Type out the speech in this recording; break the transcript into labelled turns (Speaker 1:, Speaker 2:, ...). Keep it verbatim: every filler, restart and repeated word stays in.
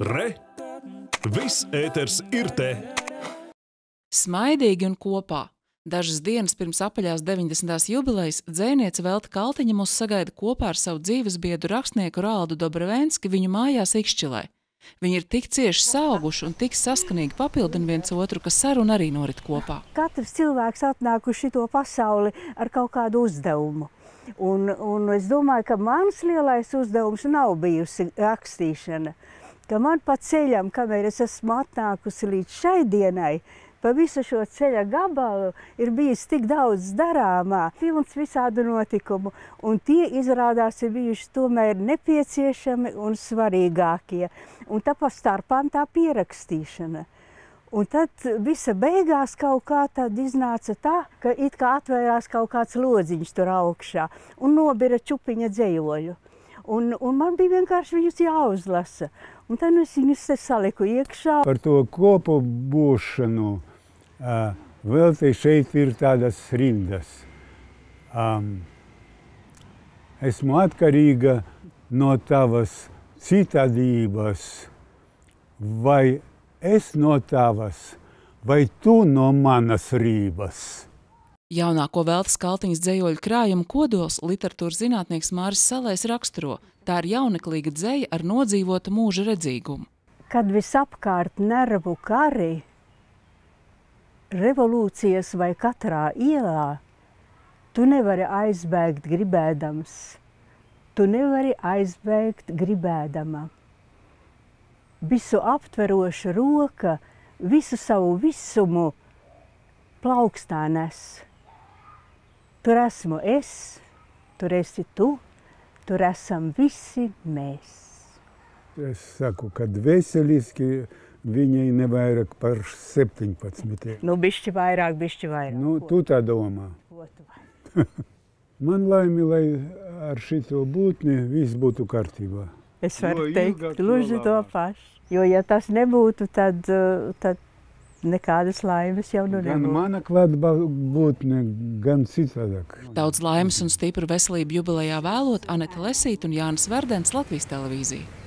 Speaker 1: Re! Viss ēters ir te!
Speaker 2: Smaidīgi un kopā. Dažas dienas pirms apaļās deviņdesmitās jubilejas dzejniece Velta Kaltiņa mūs sagaida kopā ar savu dzīvesbiedru rakstnieku Raldu Dobrovenski viņu mājās Ikšķilē. Viņi ir tik cieši sauguši un tik saskanīgi papildina viens otru, ka saruna arī norit kopā.
Speaker 3: Katrs cilvēks atnāk uz šito pasauli ar kaut kādu uzdevumu. Un, un es domāju, ka mans lielais uzdevums nav bijusi rakstīšana. Ka man pa ceļam, kamēr es esmu atnākusi līdz šai dienai, pa visu šo ceļa gabalu ir bijis tik daudz darāmā, pilns visādu notikumu, un tie izrādās ir bijuši tomēr nepieciešami un svarīgākie. Un tā pa starpām tā pierakstīšana. Un tad visa beigās kaut kā tad iznāca tā, ka it kā atvērās kaut kāds lodziņš tur augšā un nobira čupiņa dzejoļu. Un, un man bija vienkārši viņus jāuzlasa. Un tad es viņus te saliku iekšā.
Speaker 4: Par to kopu būšanu uh, vēl te šeit ir tādas rindas. Um, esmu atkarīga no tavas citādības, vai es no tavas, vai tu no manas rības.
Speaker 2: Jaunāko Veltas Kaltiņas dzejoļu krājumu kodols literatūras zinātnieks Māris Salējs raksturo. Tā ir jauneklīga dzeja ar nodzīvotu mūža redzīgumu.
Speaker 3: Kad visapkārt nervu kari, revolūcijas vai katrā ielā, tu nevari aizbēgt gribēdams. Tu nevari aizbēgt gribēdama. Visu aptveroša roka, visu savu visumu plaukstā nes. Tur esmu es, tur esi tu, tur esam visi mēs.
Speaker 4: Es saku, kad veseliski viņai nevairāk par septiņpadsmitiem.
Speaker 3: Nu, bišķi vairāk, bišķi vairāk.
Speaker 4: Nu, tu tā domā. Man laimi, lai ar šito būtni viss būtu kārtībā.
Speaker 3: Es varu teikt, gluži to pašu. Jo, ja tas nebūtu, tad, tad nekādas laimes jau nu nebūtu.
Speaker 4: Gan mana klātbūtne, gan citādāk.
Speaker 2: Daudz laimes un stipru veselību jubilejā vēlot Aneta Lesīta un Jānis Verdens, Latvijas televīzija.